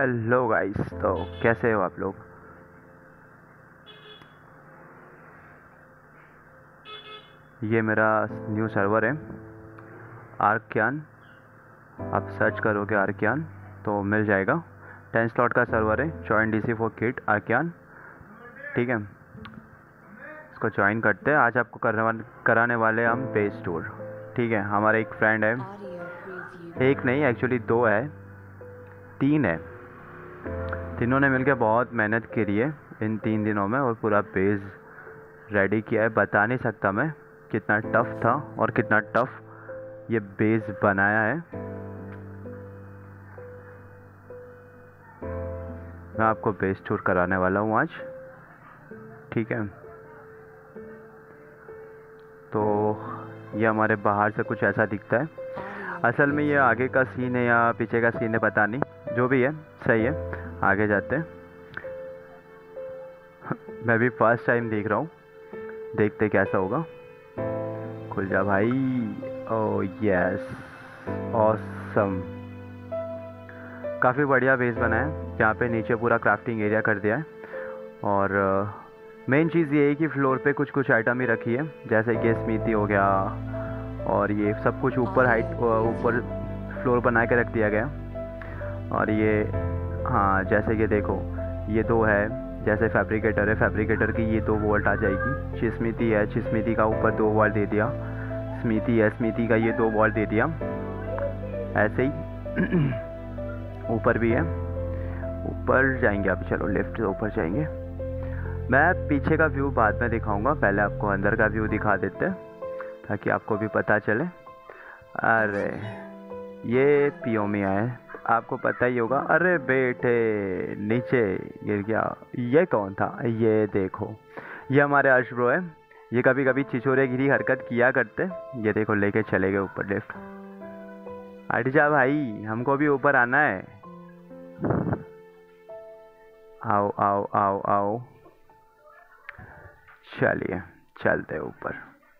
Hello guys, तो कैसे हो आप लोग। ये मेरा न्यू सर्वर है आर्कियन। आप सर्च करोगे आर्कियन तो मिल जाएगा। 10 स्लॉट का सर्वर है। Join DC for kit Archean. ठीक है, इसको ज्वाइन करते हैं। आज आपको कराने वाले हम बेस टूर। ठीक है, हमारा एक फ्रेंड है, एक नहीं एक्चुअली दो है, तीन है। तीनों ने मिलकर बहुत मेहनत करी है इन 3 दिनों में और पूरा बेस रेडी किया है। बता नहीं सकता मैं कितना टफ था और कितना टफ ये बेस बनाया है। मैं आपको बेस टूर कराने वाला हूँ आज। ठीक है, तो ये हमारे बाहर से कुछ ऐसा दिखता है। असल में ये आगे का सीन है या पीछे का सीन है पता नहीं, जो भी है सही है। आगे जाते हैं। मैं भी फर्स्ट टाइम देख रहा हूँ, देखते कैसा होगा। खुल जा भाई। Oh yes, awesome. काफ़ी बढ़िया बेस बना है। यहाँ पे नीचे पूरा क्राफ्टिंग एरिया कर दिया है और मेन चीज़ ये है कि फ्लोर पे कुछ कुछ आइटम ही रखी है, जैसे कि स्मिथी हो गया और ये सब कुछ ऊपर ऊपर फ्लोर बना के रख दिया गया। और ये हाँ, जैसे कि देखो ये दो है, जैसे फैब्रिकेटर है, फैब्रिकेटर की ये 2 वोल्ट आ जाएगी। चिस्मिती है, चिस्मिती का ऊपर 2 वोल्ट दे दिया। स्मिथी है, स्मिथी का ये 2 वोल्ट दे दिया। ऐसे ही ऊपर भी है। ऊपर जाएंगे अभी, चलो लिफ्ट से ऊपर जाएंगे। मैं पीछे का व्यू बाद में दिखाऊंगा, पहले आपको अंदर का व्यू दिखा देते हैं ताकि आपको भी पता चले। अरे ये पियोमिया है, आपको पता ही होगा। अरे बेटे नीचे गिर गया। ये कौन था? ये देखो, ये हमारे अर्श ब्रो है। ये कभी कभी छिछोरेगिरी हरकत किया करते। ये देखो लेके चले गए ऊपर लिफ्ट। हट जा भाई, हमको भी ऊपर आना है। आओ आओ आओ आओ, चलिए चलते ऊपर।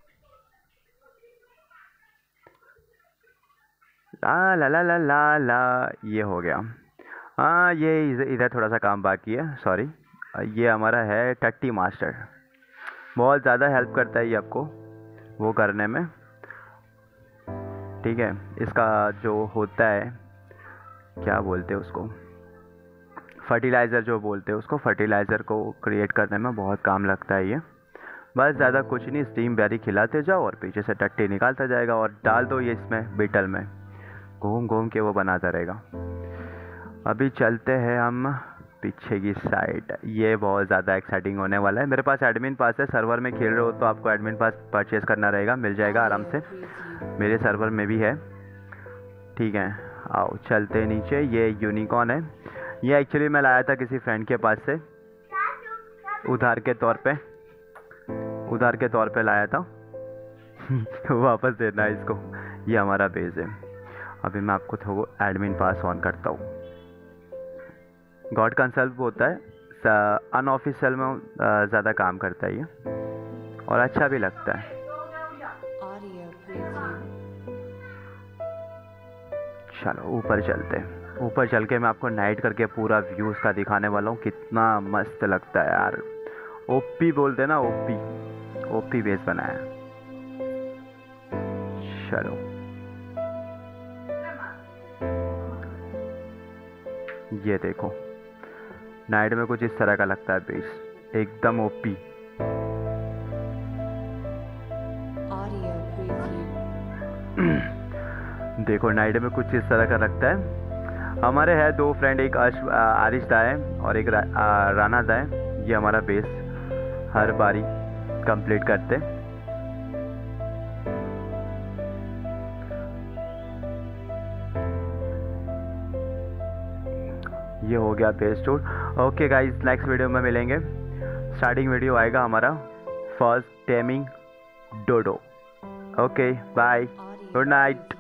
ला ला ला ला ला ला, ये हो गया। हाँ, ये इधर थोड़ा सा काम बाकी है, सॉरी। ये हमारा है टट्टी मास्टर। बहुत ज़्यादा हेल्प करता है ये आपको वो करने में। ठीक है, इसका जो होता है क्या बोलते हैं उसको, फर्टिलाइज़र जो बोलते हैं उसको, फर्टिलाइज़र को क्रिएट करने में बहुत काम लगता है ये। बस ज़्यादा कुछ नहीं, स्टीम बैरी खिलाते जाओ और पीछे से टट्टी निकालता जाएगा और डाल दो ये इसमें बीटल में, घूम घूम के वो बनाता रहेगा। अभी चलते हैं हम पीछे की साइड। ये बहुत ज़्यादा एक्साइटिंग होने वाला है। मेरे पास एडमिन पास है। सर्वर में खेल रहे हो तो आपको एडमिन पास परचेज़ करना रहेगा, मिल जाएगा आराम से। मेरे सर्वर में भी है। ठीक है, आओ चलते हैं नीचे। ये यूनिकॉर्न है। ये एक्चुअली मैं लाया था किसी फ्रेंड के पास से उधार के तौर पे लाया था। वापस देना है इसको। ये हमारा बेस है। अभी मैं आपको थोड़ा एडमिन पास ऑन करता हूँ। गॉड कंसल्ट होता है, अनऑफिशियल में ज़्यादा काम करता है ये और अच्छा भी लगता है। चलो ऊपर चलते हैं। ऊपर चल के मैं आपको नाइट करके पूरा व्यू उसका दिखाने वाला हूँ। कितना मस्त लगता है यार। ओपी बोलते ना, ओपी बेस बनाया। चलो ये देखो, नाइट में कुछ इस तरह का लगता है बेस, एकदम ओपी। देखो नाइट में कुछ इस तरह का लगता है। हमारे है 2 फ्रेंड, एक आरिश दा है और एक राना दा है। ये हमारा बेस हर बारी कंप्लीट करते। ये हो गया base tour. Okay guys, next video में मिलेंगे। स्टार्टिंग वीडियो आएगा हमारा first taming dodo. Okay bye, good night.